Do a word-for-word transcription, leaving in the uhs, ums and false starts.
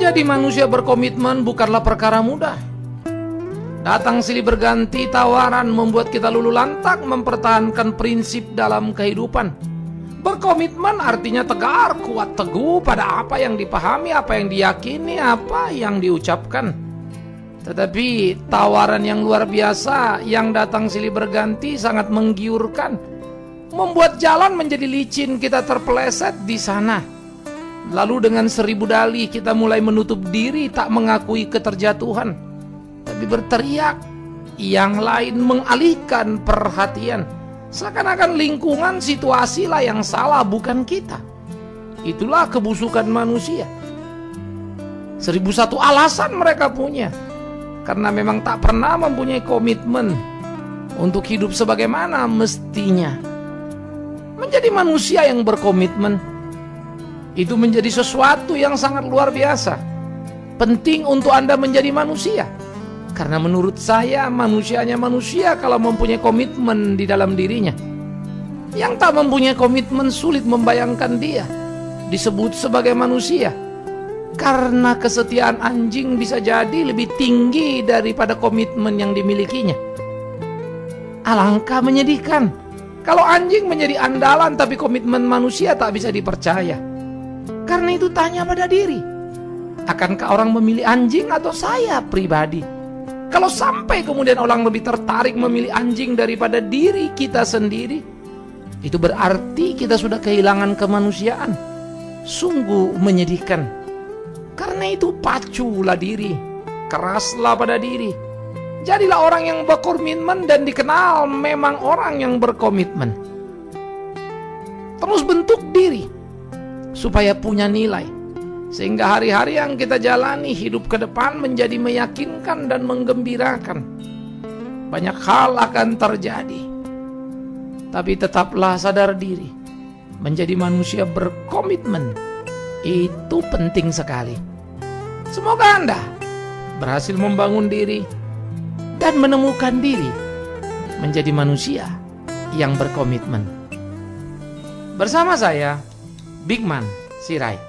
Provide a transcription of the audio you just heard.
Menjadi manusia berkomitmen bukanlah perkara mudah. Datang silih berganti tawaran membuat kita lulu lantak mempertahankan prinsip dalam kehidupan. Berkomitmen artinya tegar, kuat, teguh pada apa yang dipahami, apa yang diyakini, apa yang diucapkan. Tetapi tawaran yang luar biasa yang datang silih berganti sangat menggiurkan, membuat jalan menjadi licin, kita terpeleset di sana. Lalu dengan seribu dalih kita mulai menutup diri, tak mengakui keterjatuhan, tapi berteriak. Yang lain mengalihkan perhatian, seakan-akan lingkungan, situasi lah yang salah, bukan kita. Itulah kebusukan manusia. Seribu satu alasan mereka punya, karena memang tak pernah mempunyai komitmen untuk hidup sebagaimana mestinya. Menjadi manusia yang berkomitmen itu menjadi sesuatu yang sangat luar biasa. Penting untuk Anda menjadi manusia, karena menurut saya manusianya manusia kalau mempunyai komitmen di dalam dirinya. Yang tak mempunyai komitmen sulit membayangkan dia disebut sebagai manusia, karena kesetiaan anjing bisa jadi lebih tinggi daripada komitmen yang dimilikinya. Alangkah menyedihkan kalau anjing menjadi andalan tapi komitmen manusia tak bisa dipercaya. Karena itu tanya pada diri, akankah orang memilih anjing atau saya pribadi? Kalau sampai kemudian orang lebih tertarik memilih anjing daripada diri kita sendiri, itu berarti kita sudah kehilangan kemanusiaan. Sungguh menyedihkan. Karena itu paculah diri, keraslah pada diri. Jadilah orang yang berkomitmen dan dikenal memang orang yang berkomitmen. Terus bentuk diri supaya punya nilai, sehingga hari-hari yang kita jalani hidup ke depan menjadi meyakinkan dan menggembirakan. Banyak hal akan terjadi, tapi tetaplah sadar diri. Menjadi manusia berkomitmen itu penting sekali. Semoga Anda berhasil membangun diri dan menemukan diri menjadi manusia yang berkomitmen. Bersama saya, Bigman Sirait.